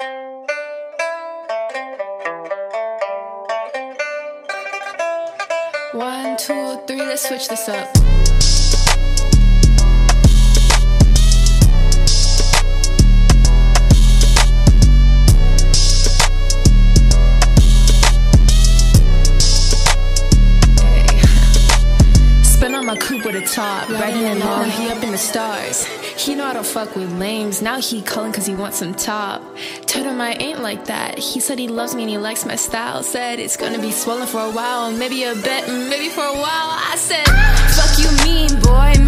One, two, three, let's switch this up. On my coupe with a top, riding along, he up in the stars. He know I don't fuck with lames, now he calling cause he wants some top. Told him I ain't like that, he said he loves me and he likes my style. Said it's gonna be swollen for a while, maybe a bit, maybe for a while. I said, fuck you mean boy,